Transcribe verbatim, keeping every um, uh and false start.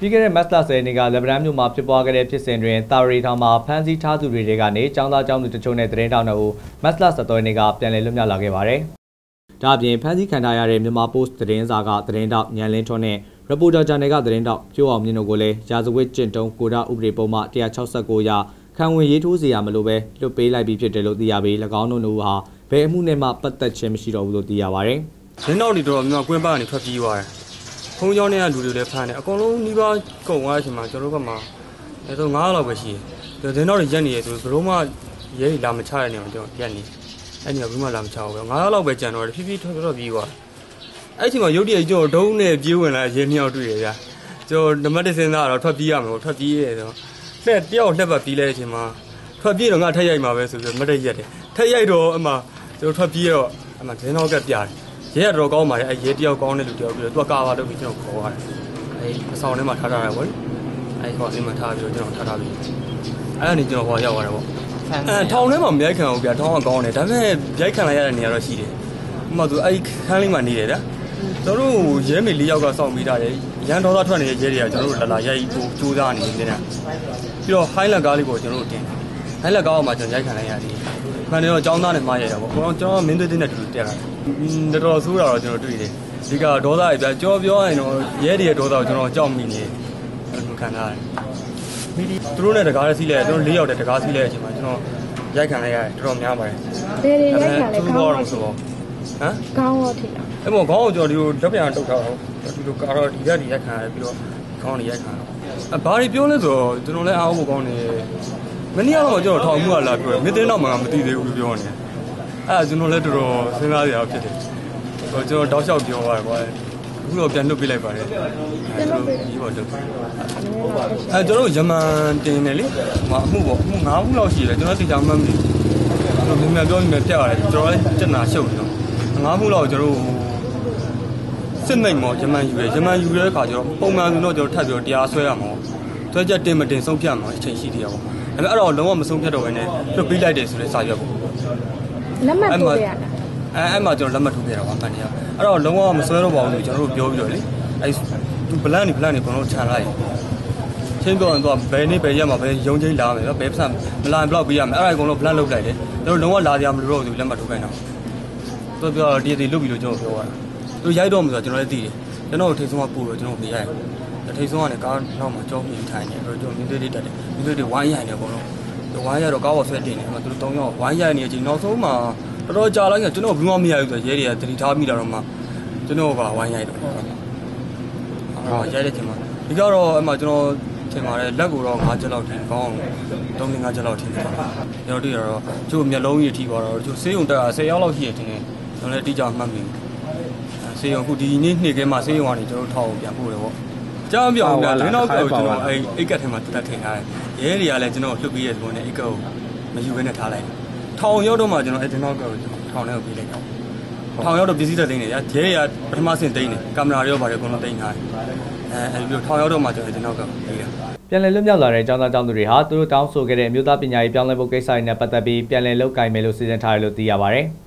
ပြီးခဲ့တဲ့မတ်လဆယ်နေ့ကလက်ဗရန်မြို့မှာဖြစ်ပွားခဲ့တဲ့ဖြစ်စဉ်တွင်တာရီထောင်မှာဖမ်းဆီးထားသူတွေကနေចောင်းသားចောင်းသူတချို့နဲ့သတင်းတောက်တို့မတ်လဆယ်သုံးရက်နေ့ကပြန်လည်လွတ်မြောက်လာခဲ့ပါတယ်။ဒါ့အပြင်ဖမ်းဆီးခံထားရတဲ့မြန်မာပို့စ်သတင်းစာကသတင်းတောက်ညံလင်းထွန်းနဲ့ရီပိုတာဂျာနယ်ကသတင်းတောက်ကျိုးအောင်မြင့်တို့ကိုလည်းရာဇဝတ်ကျင့်တုံးကိုဒါဥပဒေပုံမှန်one sixty-nineရာခံဝင်ရေးထိုးစီရမလို့ပဲလွတ်ပေးလိုက်ပြီးဖြစ်တယ်လို့သိရပြီး၎င်းတို့တို့ဟာဘယ်အမှုနဲ့မှပတ်သက်ခြင်းမရှိတော့ဘူးလို့သိရပါတယ်။သတင်းတောက်တွေတော့မြန်မာကွင်းပါကနေထွက်ပြေးသွားတယ်။ဖုန်းကြောင်းတွေကလူတွေလည်းဖမ်းတယ်အကုန်လုံးနှီးပါကုန်သွားတဲ့အချိန်မှာကျွန်တော်တို့ကမှအဲတော့nineလောက်ပဲရှိတယ်။သတင်းတောက်တွေရက်နေရဆိုဘယ်တော့မှရဲလာမချရနေအောင်ကျွန်တော်ရက်နေ။အဲ့ဒီကဘယ်မှလာမချဘူး။nineလောက်ပဲကြံတော့တယ်ဖြည်းဖြည်းထွက်ထွက်ပြေးသွား။အဲ့ဒီမှာရုတ်တရက်ကျွန်တော်ဒုံးနဲ့ပြေးဝင်လာရဲနှစ်ယောက်တွေ့ရကြ။ကျွန်တော်နံပါတ်တစ်စင်းသားတော့ထွက်ပြေးရမယ်ပေါ့ထွက်ပြေးရဲဆိုတော့လက်တယောက်လက်ပတ်ပြေးလဲတဲ့အချိန်မှာထွက်ပြေးတော့ငါထက်ရိုက်မှာပဲဆိုပြီးမတ်တက်ရက်တယ်ထက်ရိုက်တော့အမှကျွန်တော်ထွက်ပြေးတော့အမှဒင်းတော့ကပြတယ်ရဲကတော့ကောင်းပါတယ်အဲရဲတယောက်ကောင်းတဲ့လူတယောက်ပြီးတော့သူကကာပါလုပ်ပြီးကျွန်တော်ခေါ်ရတယ်အဲအဆောင်ထဲမှာထားထားတယ်ပေါ့အဲခေါ်စင်းမှာထားပြီးတော့ကျွန်တော်ထားထားပြီးအဲ့ဒါနေကျွန်တော်ဟောရောက်သွားတယ်ပေါ့အဲထောင်ထဲမှာမြိုက်ခံအောင်ပြထောင်းကကောင်းတယ်ဒါပေမဲ့ရိုက်ခံလိုက်ရတဲ့နေရာတော့ရှိတယ်ဥပမာသူအဲ့ခန်းလေးမှာနေတယ်ဗျကျွန်တော်တို့ရဲမေလေးယောက်ကစောင့်ပြီးသားတယ်ရန်တော်သားထွက်နေတဲ့ရဲတွေကကျွန်တော်တို့လာလာရိုက်ဖို့ကြိုးစားနေတယ်တဲ့ပြီးတော့ highlight ကားလေးကိုကျွန်တော်တို့တင်တယ် highlight ကားအောင်မှာကျွန်တော်ရိုက်ခံလိုက်ရတယ်။မှန်တယ်တော့ចောင်းသားနဲ့မှားရတာပေါ့။ကျွန်တော်ကျွန်တော်မင်းသွေးတင်းနဲ့တူတူတက်လာတယ်။တော်တော်ဆိုးတာတော့ကျွန်တော်တွေ့တယ်။ဒီကဒေါသတွေပြကြောပြောရင်တော့ရဲတွေရဲ့ဒေါသကိုကျွန်တော်ကြောက်မိနေတယ်။ခံထားတယ်။မီဒီသူတို့နဲ့တကားစီးလဲသူတို့၄ယောက်တည်းတကားစီးလဲအချိန်မှာကျွန်တော်ရိုက်ခံလိုက်ရတယ်တော်တော်များပါတယ်။ဘယ်တွေရိုက်ခံလဲကောင်းတော့ဆိုတော့ဟမ်ကောင်းတော့ထိလား။အဲ့မောခေါင်းကိုကျွန်တော်ဒီလိုလက်ပြန်တုတ်ထားတော့ဒီလိုကာတော့ဒီရက်ဒီရိုက်ခံရတယ်ပြီးတော့ခေါင်းတွေရိုက်ခံတော့အဘာတွေပြောလဲဆိုတော့ကျွန်တော်လည်းအားဖို့ကောင်းနေမနေ့ကတော့ကျွန်တော်ထောင်မှုကလာပြောတယ်မင်းတင်းတော့မှမသိသေးဘူးပြောနေအဲ့ဒါကျွန်တော်လည်းတော်တော်စဉ်းစားရအောင်ဖြစ်တယ်ဟိုကျွန်တော်တောက်လျှောက်ပြောသွားတယ်ကွာအခုတော့ပြန်လွတ်ပေးလိုက်ပါတယ်ပြန်လွတ်ပေးပြီးတော့လွတ်အဲကျွန်တော်ယမန်တင်တယ်လေဟိုအမှုပေါ့အမှုnineခုလောက်ရှိတယ်ကျွန်တော်သိချာမှတ်မိကျွန်တော်မြန်ပြောမြန်ပြရတယ်ကျွန်တော်လည်းစက်နာရှုပ်တယ်nineခုလောက်ကျွန်တော်စစ်နိုင်မော်ယမန်ယူရယမန်ယူရတဲ့ခါကျတော့ပုံမှန်ဆိုတော့ကျွန်တော်ထပ်ပြီးတော့တရားဆွဲရမှာဆွဲချက်တင်မတင်ဆုံးဖြတ်မှာအချိန်ရှိသေးတယ်ပေါ့ဒါပေမဲ့အဲ့တော့လုံးဝမဆုံးဖြတ်တော့ဘဲနဲ့လွတ်ပေးလိုက်တယ်ဆိုတဲ့စာရွက်ပေါ့လက်မှတ်ထိုးရတာအဲအဲ့မှာကျွန်တော်လက်မှတ်ထိုးပြတာပါမှန်တယ်အဲ့တော့လုံးဝမဆွဲတော့ပါဘူးလို့ကျွန်တော်တို့ပြောပြီးတော့လေအဲ့သူ plan နေ plan နေကျွန်တော်တို့ခြံလိုက်ချင်းပြောရင်တော့ဘယ်နေ့ဘယ်ရက်မှာပဲရုံချင်းလာမယ်နော်ဘယ်ပတ်စံမလာရင်ဘလောက်ပေးရမယ်အဲ့ဒါအကုန်လုံး plan လုပ်လိုက်တယ်ကျွန်တော်လုံးဝလာကြမလို့တော့သူလက်မှတ်ထိုးခိုင်းတာသူပြောတော့ဒီဒီလုတ်ပြီးလို့ကျွန်တော်ပြောတာသူရိုက်တော့မှဆိုတော့ကျွန်တော်လည်းသိတယ်ကျွန်တော်ထိတ်ဆုံးကပို့တော့ကျွန်တော်ပြရိုက်ထိတ်ဆုံးကလည်းကားနောက်မှာကြောင်းပြီးထိုင်နေတော့ကျွန်တော်မြင်းသေးလေးတက်တယ်မြင်းသေးတွေဝိုင်းရိုင်နေအကုန်လုံးဝိုင်းရတော့ကားပေါ်ဆွဲတင်နေမှာသူတို့၃ယောက်ဝိုင်းရိုင်နေအချိန်နောက်ဆုံးမှာတော်တော်ကြာလိုက်ကျကျွန်တော်ဘူးမမရဘူးဆိုရဲတွေကတတိထားမိတာတော့မှကျွန်တော်ကဝိုင်းရိုက်တော့ဟောရိုက်တဲ့ချိန်မှာဒီကတော့အမှကျွန်တော်ထင်ပါတယ်လက်ကိုတော့fiveချက်လောက်ထင်ကောင်းအောင်three fiveချက်လောက်ထင်တယ်ကျွန်တော်တွေ့ရတော့သူ့မျက်လုံးကြီးထိသွားတော့သူဆေးရုံတက်တာtenယောက်လောက်ရှိရတင်တယ်ကျွန်တော်လည်းတိကျမှတ်မိဆေးရုံခုဒီနေ့နေ့ကဲမှာဆေးရုံကနေကျွန်တော်ထောက်အောင်ပြန်ပို့တယ်ပေါ့ကြောင်းပြောင်းပြန်လင်းတော့ကျွန်တော်အဲအိတ်ကတ်ထဲမှာတက်ထင်ထားတယ်ရဲတွေကလည်းကျွန်တော်လှုပ်ပြီးရတဲ့ပုံနဲ့အိတ်ကတ်ကိုမယူဘဲနဲ့ထားလိုက်ထောင်ရောက်တော့မှကျွန်တော်အဲဒီနောက်ကကိုထောင်ထဲကိုပြေးလိုက်တော့ထောင်ရောက်တော့ပစ္စည်းတွေသိနေရရဲတွေကပထမဆင့်သိနေကင်မရာတွေရောပါတယ်အကုန်လုံးသိနေထားတယ်အဲအဲဒီလိုထောင်ရောက်တော့မှကျွန်တော်ဒီနောက်ကပြေးတယ်ပြန်လည်လွတ်မြောက်လာတဲ့ကျောင်းသားကျောင်းသူတွေဟာသူတို့တောင်းဆိုခဲ့တဲ့မြို့သားပညာရေးပြောင်းလဲဖို့ကိစ္စတွေနဲ့ပတ်သက်ပြီးပြန်လည်လုပ်ကိုင်မယ်လို့စီစဉ်ထားတယ်လို့သိရပါတယ်။